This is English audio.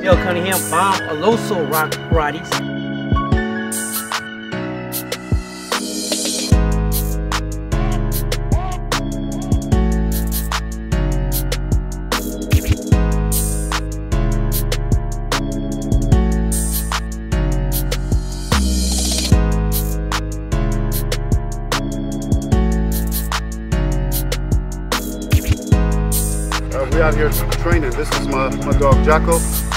Dale Cunningham, Bomb Aloso Rock Rotties. We out here training. This is my dog Jocko.